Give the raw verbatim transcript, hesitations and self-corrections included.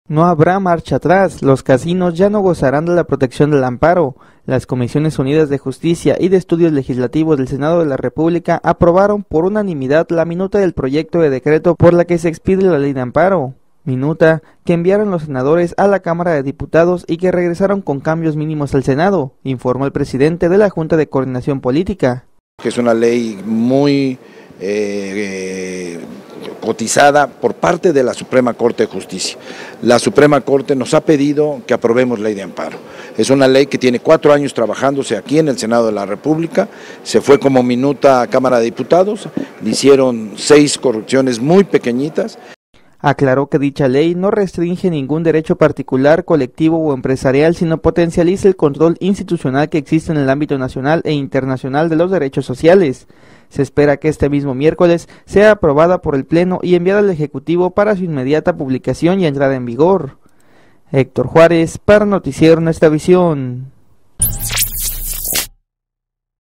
No habrá marcha atrás, los casinos ya no gozarán de la protección del amparo. Las Comisiones Unidas de Justicia y de Estudios Legislativos del Senado de la República aprobaron por unanimidad la minuta del proyecto de decreto por la que se expide la ley de amparo. Minuta que enviaron los senadores a la Cámara de Diputados y que regresaron con cambios mínimos al Senado, informó el presidente de la Junta de Coordinación Política. Es una ley muy eh, eh, cotizada por parte de la Suprema Corte de Justicia. La Suprema Corte nos ha pedido que aprobemos ley de amparo. Es una ley que tiene cuatro años trabajándose aquí en el Senado de la República, se fue como minuta a Cámara de Diputados, le hicieron seis correcciones muy pequeñitas. Aclaró que dicha ley no restringe ningún derecho particular, colectivo o empresarial, sino potencializa el control institucional que existe en el ámbito nacional e internacional de los derechos sociales. Se espera que este mismo miércoles sea aprobada por el Pleno y enviada al Ejecutivo para su inmediata publicación y entrada en vigor. Héctor Juárez, para Noticiero Nuestra Visión.